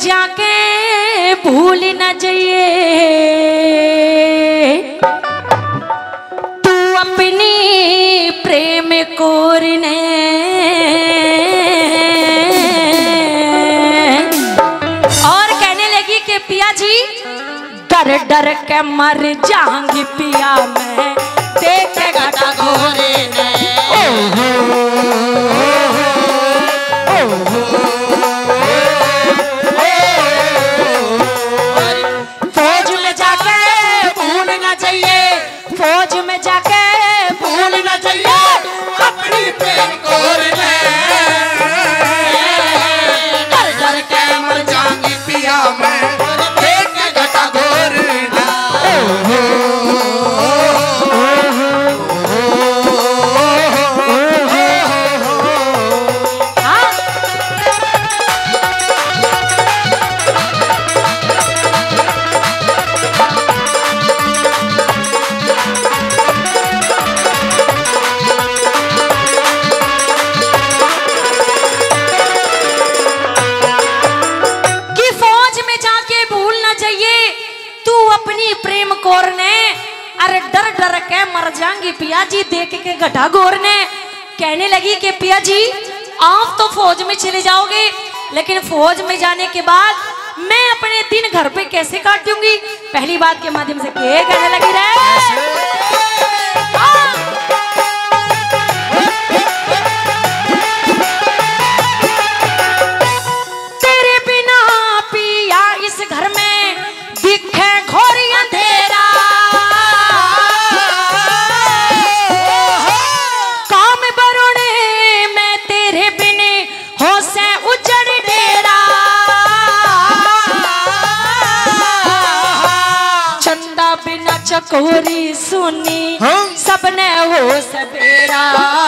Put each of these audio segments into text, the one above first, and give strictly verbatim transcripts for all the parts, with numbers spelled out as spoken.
जाके भूल न जाइए तू अपनी प्रेम कोर ने। और कहने लगी कि पिया जी डर डर के मर जाऊंगी पिया मैं देख के घटा घोरे ने। फौज में जाके भूल न जाइए फौज में जाके भूल न जाइए अपनी प्रेम कोर ने। डर डर के मर जाऊंगी पिया मैं देख के घटा घोर ने। अरे डर डर के मर जाएंगी पिया जी देख के घटा घोर ने। कहने लगी कि पिया जी आप तो फौज में चले जाओगे लेकिन फौज में जाने के बाद मैं अपने दिन घर पे कैसे काटूंगी। पहली बात के माध्यम से के कहने लगी रे तेरे बिना पिया इस घर में दिखे घोर अंधेरा। चकोरी सुनी सबने हो सवेरा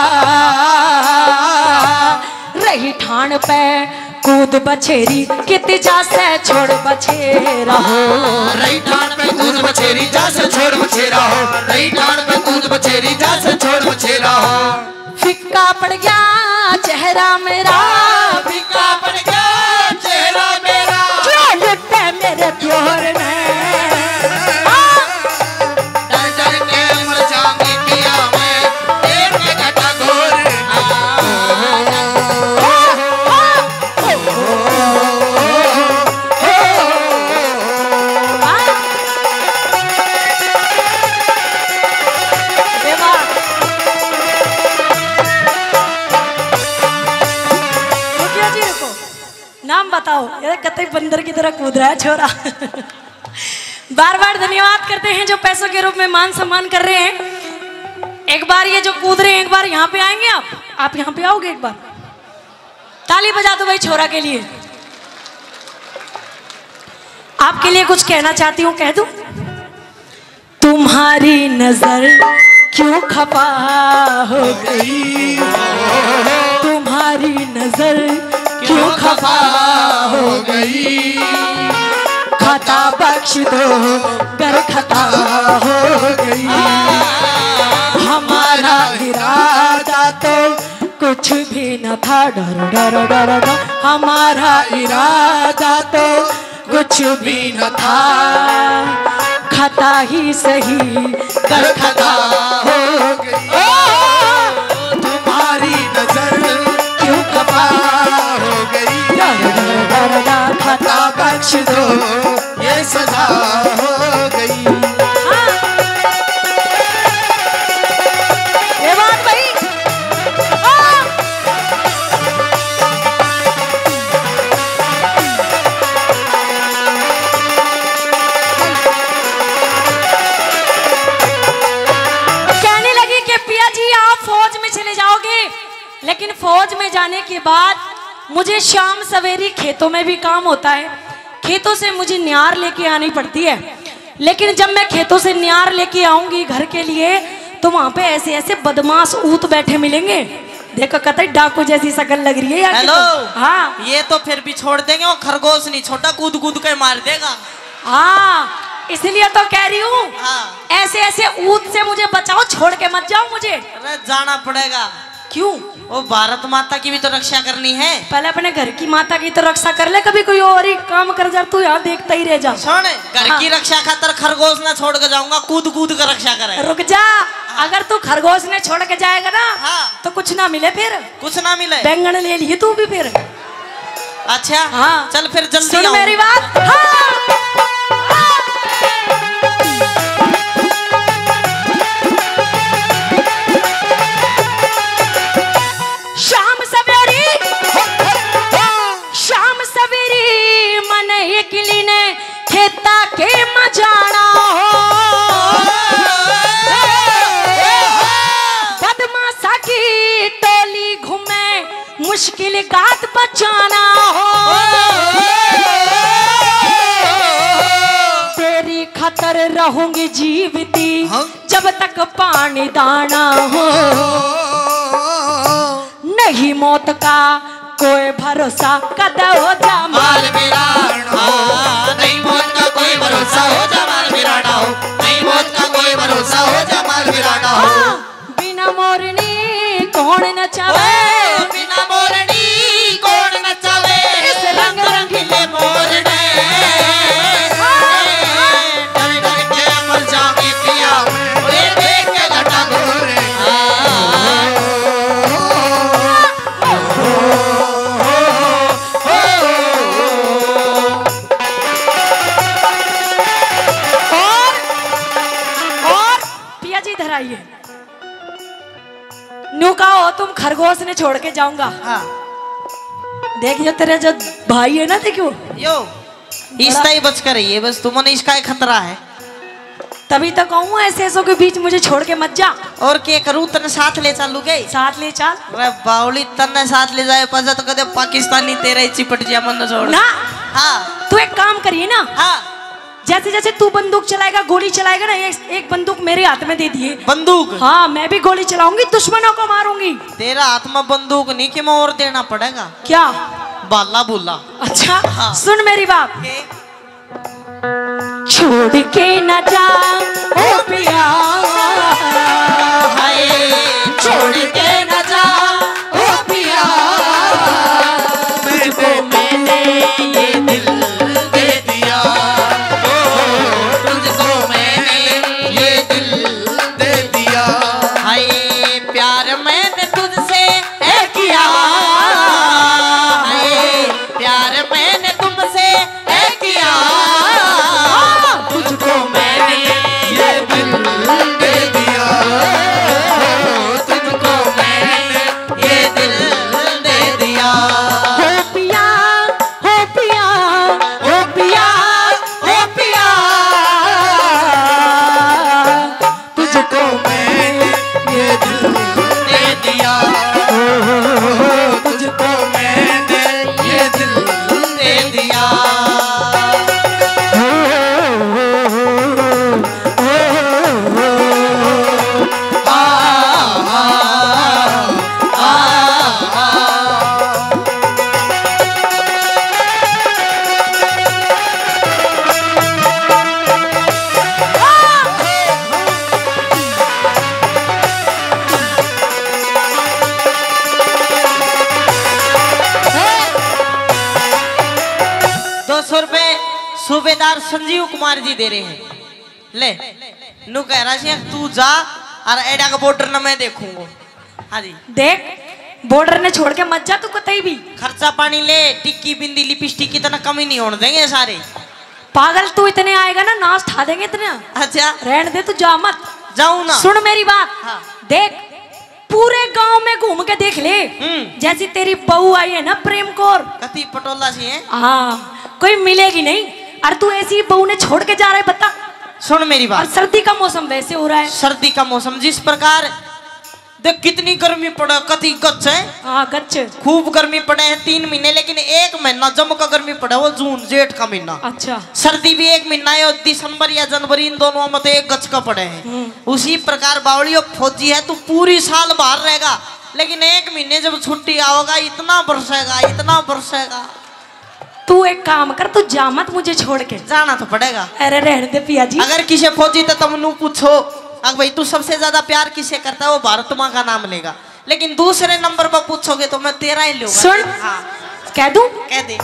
रही ठाण पे कूद बछेरी कित जा से छोड़ बछेरा हो। रही ठाण पे कूद बछेरी जा से छोड़ बछेरा हो। रही ठाण पे कूद बछेरी जा से छोड़ बछेरा हो। फिक्का पड़ गया चेहरा मेरा फिक्का पड़ गया चेहरा मेरा क्यों लुटे मेरे प्योर में। नाम बताओ ये कतई बंदर की तरह कूद रहा है छोरा। बार बार धन्यवाद करते हैं जो पैसों के रूप में मान सम्मान कर रहे हैं। एक बार ये जो कूद रहे हैं एक बार यहाँ पे आएंगे आप आप यहाँ पे आओगे एक बार ताली बजा दो भाई छोरा के लिए। आपके लिए कुछ कहना चाहती हूँ कह दूं। तुम्हारी नजर क्यों खफा हो गई तुम्हारी नजर क्यों खफा हो गई। खता बख्श दो कर खता हो गई। हमारा इरादा तो कुछ भी न था डर डर डर डर। हमारा इरादा तो कुछ भी न था खता ही सही कर खता हो गई। तुम्हारी नजर क्यों खफा हो गई। खता बख्श दो ये सजा हो गई। ये बात भाई कहने लगी कि पिया जी आप फौज में चले जाओगे लेकिन फौज में जाने के बाद मुझे शाम सवेरी खेतों में भी काम होता है। खेतों से मुझे न्यार लेके आनी पड़ती है लेकिन जब मैं खेतों से न्यार लेके आऊंगी घर के लिए तो वहां पे ऐसे ऐसे बदमाश ऊत बैठे मिलेंगे। देखो कतई डाकू जैसी शकल लग रही है यार। हेलो हाँ ये तो फिर भी छोड़ देंगे और खरगोश नहीं छोटा कूद कूद के मार देगा। हाँ इसलिए तो कह रही हूँ हाँ। ऐसे ऐसे ऊत से मुझे बचाओ छोड़ के मत जाओ मुझे। अरे जाना पड़ेगा। क्यों? वो भारत माता की भी तो रक्षा करनी है। पहले अपने घर की माता की तो रक्षा कर ले, कभी कोई और ही काम कर जा, तू यहाँ देखता ही रह जा। सुन, घर हाँ। की रक्षा खातर खरगोश ना छोड़ के जाऊंगा, कूद कूद कर रक्षा करे। रुक जा, अगर तू खरगोश ने छोड़ के जाएगा ना हाँ। तो कुछ ना मिले, फिर कुछ ना मिले। बैंगन ले लिए तू भी फिर। अच्छा हाँ। चल फिर जल्दी सुन आऊं। मेरी बात। हाँ। शाम सवेरी शाम सवेरी मन एकली ने खेता के मजाना हो, बदमाशा की टोली घूमे मुश्किल गात बचाना हो, तेरी खतर रहूंगी जीवती जब तक पानी दाना हो, नहीं मौत का कोई भरोसा, कदा हो जा माल मेरा हो, नहीं मौत का कोई भरोसा हो जा माल मेरा ना हो, नहीं मौत का कोई भरोसा हो जा माल मेरा ना हो। हाँ, बिना मोरनी कौन नचावे, बिना मोरनी कौन नचावे, इस रंग रंगीले मोरने डर डर के मर जाऊंगी पिया, ओए देख के घटा घोरे। न्यू का हो तुम खरगोश ने छोड़ के जाऊंगा। हाँ। देखियो तेरे जो भाई है ना, देखियो यो इसका ही बच कर रही है, बस तुमने इसका ही खतरा है। तभी तो कहूँ ऐसे ऐसों के बीच मुझे छोड़ के मत जा। और के करूँ तने साथ ले चलू गई, साथ ले चल। अरे बावली तने साथ ले जाए पजा तो कदे पाकिस्तानी तेरे चिपट जा मन छोड़ ना हाँ तू एक काम करिए ना, हाँ। जैसे जैसे तू बंदूक चलाएगा, गोली चलाएगा ना, एक, एक बंदूक मेरे हाथ में दे दिए। बंदूक? हाँ, मैं भी गोली चलाऊंगी, दुश्मनों को मारूंगी। तेरा हाथ में बंदूक नहीं कि मैं और देना पड़ेगा क्या? बाला बुला। अच्छा हाँ। सुन मेरी बात, छोड़ के न जा ओ पिया, हाय छोड़ के न जा ओ पिया, तुझको मैंने ये दिल दे दिया, ओ तुझको मैंने ये दिल दे दिया। हाय प्यार मैंने तुझसे है किया, हाय प्यार मैंने तुमसे है किया, तुझको मैंने ये दिल दे दिया, ओ तुझको मैंने ये दिल दे दिया। हो पिया हो पिया ओ पिया ओ पिया, तुझको मैंने ये दिल दे दिया, ओ तुझको मैंने ये दिल दे दिया। दो सौ रुपए सूबेदार संजीव कुमार जी दे रहे हैं। ले नु कह रहा है तू जा और एडा का बॉर्डर ना मैं देखूंगा। हाँ जी देख, बॉर्डर ने छोड़ के मत जा तू कतई भी। खर्चा पानी ले, टिक्की बिंदी लिपस्टिक की तरह कमी नहीं होने देंगे सारे। पागल, तू इतने आएगा ना नाच ठा देंगे इतने। अच्छा रहने दे, तू जा मत। जाऊं ना? सुन मेरी बात। हाँ। देख, पूरे गांव में घूम के देख ले, हम्म। जैसी तेरी बहू आई है ना प्रेम कौर, कति पटोला सी है। हाँ कोई मिलेगी नहीं। और तू ऐसी बहू ने छोड़ के जा रहा है, बता। सुन मेरी और बात, सर्दी का मौसम वैसे हो रहा है। सर्दी का मौसम जिस प्रकार देख कितनी गर्मी पड़े, कति गच है, हाँ गच्छ। खूब गर्मी पड़े है तीन महीने, लेकिन एक महीना जम का गर्मी पड़े वो जून जेठ का महीना। अच्छा। सर्दी भी एक महीना है और दिसंबर या जनवरी, इन दोनों में तो एक गच का पड़े हैं। उसी प्रकार बावली फौजी है, तू पूरी साल बाहर रहेगा, लेकिन एक महीने जब छुट्टी आओगा इतना बरसेगा, इतना बरसेगा। तू एक काम कर, तू जा मत मुझे छोड़ के। जाना तो पड़ेगा। अरे रहने दे पिया जी। अगर किसी फौजी तो तुम नू पूछो अगर भाई तू सबसे ज्यादा प्यार किसे करता है, वो भारत माँ का नाम लेगा। लेकिन दूसरे नंबर पर पूछोगे तो मैं तेरा ही लूंगा। सुन, हाँ कह दूं? कह दे।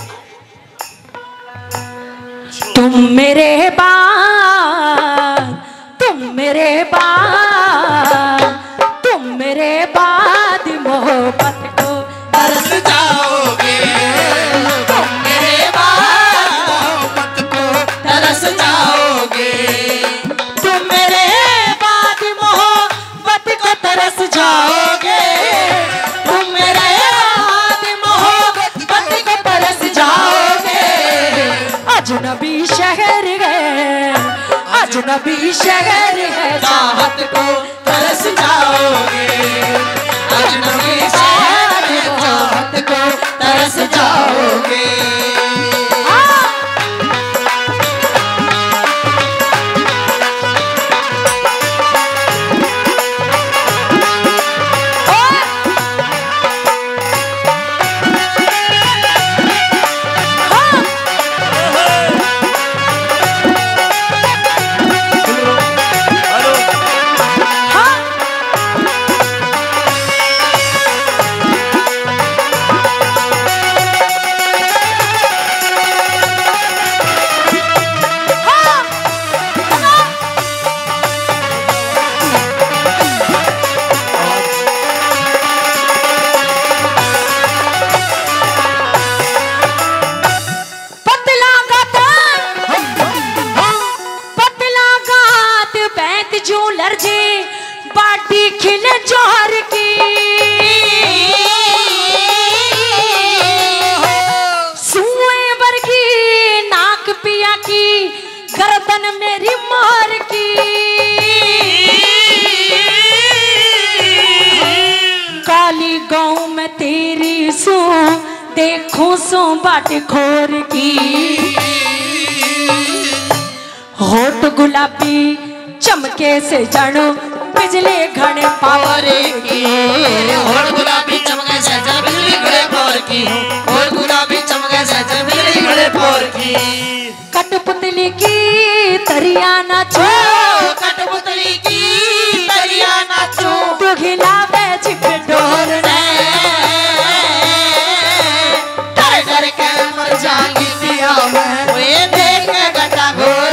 तुम मेरे बाद, तुम मेरे बाद, तुम मेरे बाद मोहब्बत को तरस जाओगे, तुम मेरे बाद मोहब्बत को तरस जाओगे, तुम मेरे बाद मोहब्बत को तरस जाओगे, तुम मेरे बाद मोहब्बत को तरस जाओगे। अजनबी शहर है, अजनबी शहर है, चाहत को तरस जाओगे, अजनबी शहर में चाहत को तरस जाओगे। देखो सो बाट खोर की, होठ गुलाबी चमके से जानो बिजली घड़े पावर की, होठ गुलाबी चमके से जल बिजली घड़े पावर की, होठ गुलाबी चमके से जल बिजली घड़े पावर की। कठपुतली की तरिया नाचो, कठपुतली की तरिया नाचो, तू खिलावे चिक डोर ने, डर डर के मर जाऊंगी पिया मैं, वे देख के गटा घोर।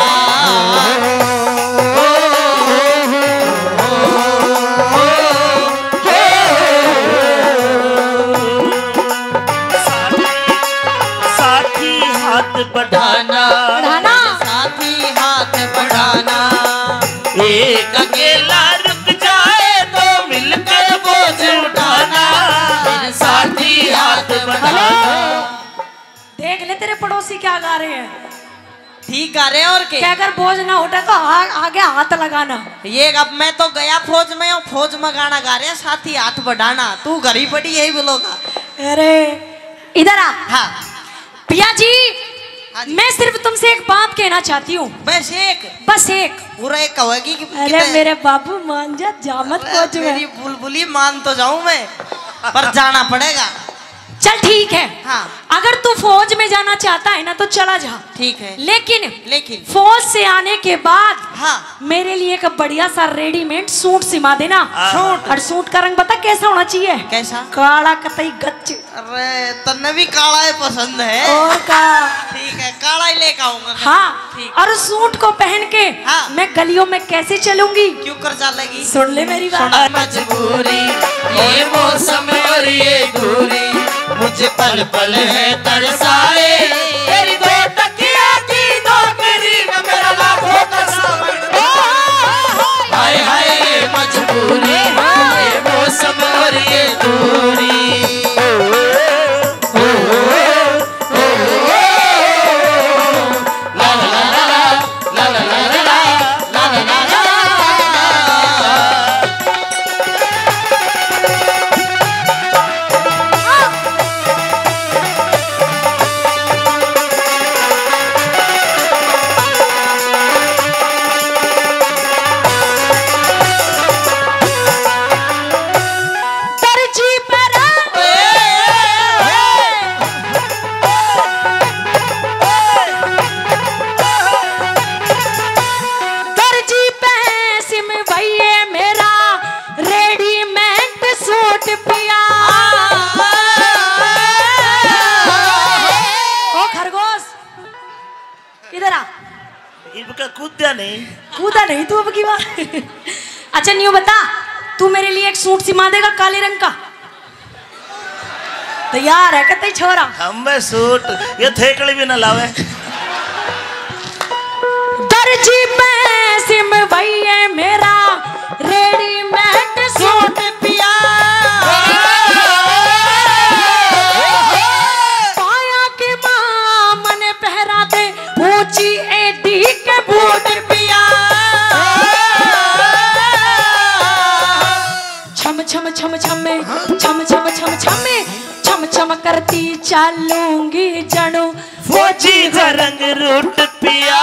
साथी हाथ बढ़ाना, बढ़ाना, साथी हाथ बढ़ाना, एक अकेला रुक जाए तो मिलकर बोझ उठाना, साथी हाथ बढ़ाना। देख ले तेरे पड़ोसी क्या गा रहे हैं, ठीक गा रहे हैं। और क्या, क्या अगर बोझ ना उठे तो आ, आगे हाथ लगाना। ये अब मैं तो गया फौज में हूँ, फौज में गाना गा रहे हैं साथी हाथ बढ़ाना, तू घर ही पड़ी यही बोलोगा। अरे इधर आ। हाँ पिया जी, हाँ जी। मैं सिर्फ तुमसे एक बात कहना चाहती हूँ, बस एक, बस एक। पूरा एक कहेगी कि अरे कितने- मेरे बाबू मान जा, जामत अरे पहुंच मेरी में। बुलबुली मान तो जाऊं मैं, पर जाना पड़ेगा। चल ठीक है, हाँ अगर तू फौज में जाना चाहता है ना तो चला जा, ठीक है। लेकिन लेकिन फौज से आने के बाद हाँ मेरे लिए एक बढ़िया सा रेडीमेड सूट सिमा देना। सूट? और सूट का रंग पता कैसा होना चाहिए? कैसा? काला कतई गच्च। अरे तन्ने भी काला ही पसंद है। और का ठीक है, काला ही लेकर आऊंगा। हाँ, ठीक। और उस सूट को पहन के हाँ। मैं गलियों में कैसे चलूंगी? क्यों कर चलेगी? सुन ले मेरी बात। मजबूरी ये मौसम और ये दूरी मुझे पल पल है तरसाए, तेरी दो टकिया की नौकरी में मेरा लाखों का सावन। हाय हाय ये मजबूरी ये मौसम और ये दूरी। ला ला ला ला ला ला ला ला ला ला ला ला। इधर आ। इनका कूदा नहीं कूदा नहीं तू अब की बात। अच्छा न्यू बता, तू मेरे लिए एक सूट सिमा देगा काले रंग का? तैयार है कतई छोरा? हमें सूट ये थेकड़ी भी ना लावे। दर्जी में सिम भाई है मेरा रेडीमेड सूट पिया, पाया की मां मने पहरा दे ऊंची एडी के बूट पिया, छम छम छम छम में छम छम छम छम में छम छम करती चलूंगी जणू फौजी रंग रूट पिया,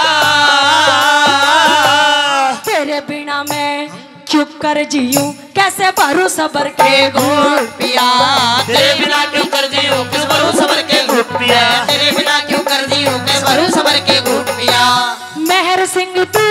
तेरे बिना मैं क्यों कर जीऊं कैसे भरू सबर के घूट पिया, तेरे बिना क्यों कर जीऊं किस भरू सबर के घूट पिया, तेरे बिना क्यों कर जीऊं किस भरू सबर के घूट पिया। मेहर सिंह तू